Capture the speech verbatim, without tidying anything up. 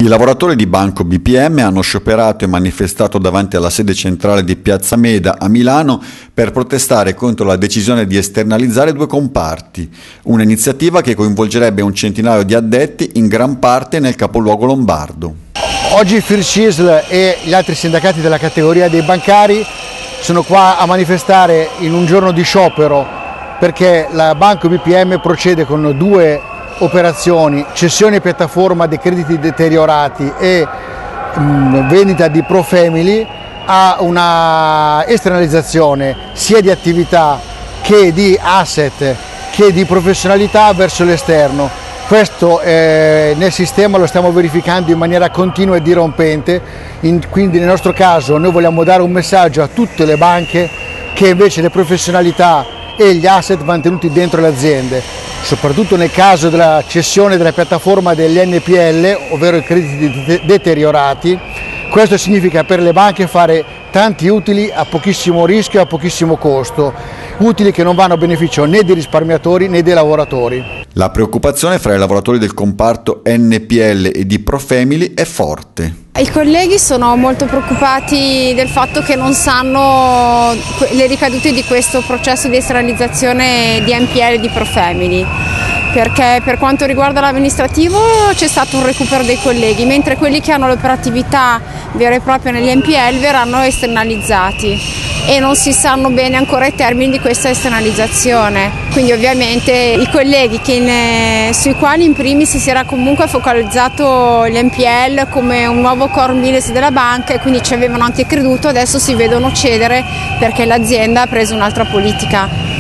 I lavoratori di Banco B P M hanno scioperato e manifestato davanti alla sede centrale di Piazza Meda a Milano per protestare contro la decisione di esternalizzare due comparti, un'iniziativa che coinvolgerebbe un centinaio di addetti in gran parte nel capoluogo lombardo. Oggi il Fircisl e gli altri sindacati della categoria dei bancari sono qua a manifestare in un giorno di sciopero perché la Banco B P M procede con due operazioni, cessione piattaforma dei crediti deteriorati e mh, vendita di Pro Family, a una esternalizzazione sia di attività che di asset che di professionalità verso l'esterno. Questo eh, nel sistema lo stiamo verificando in maniera continua e dirompente, in, quindi nel nostro caso noi vogliamo dare un messaggio a tutte le banche che invece le professionalità e gli asset mantenuti dentro le aziende, soprattutto nel caso della cessione della piattaforma degli N P L, ovvero i crediti deteriorati. Questo significa per le banche fare tanti utili a pochissimo rischio e a pochissimo costo, utili che non vanno a beneficio né dei risparmiatori né dei lavoratori. La preoccupazione fra i lavoratori del comparto N P L e di Pro Family è forte. I colleghi sono molto preoccupati del fatto che non sanno le ricadute di questo processo di esternalizzazione di N P L e di Pro Family, perché per quanto riguarda l'amministrativo c'è stato un recupero dei colleghi, mentre quelli che hanno l'operatività vera e propria negli N P L verranno esternalizzati e non si sanno bene ancora i termini di questa esternalizzazione. Quindi ovviamente i colleghi che in, sui quali in primis si era comunque focalizzato l'N P L come un nuovo core business della banca e quindi ci avevano anche creduto, adesso si vedono cedere perché l'azienda ha preso un'altra politica.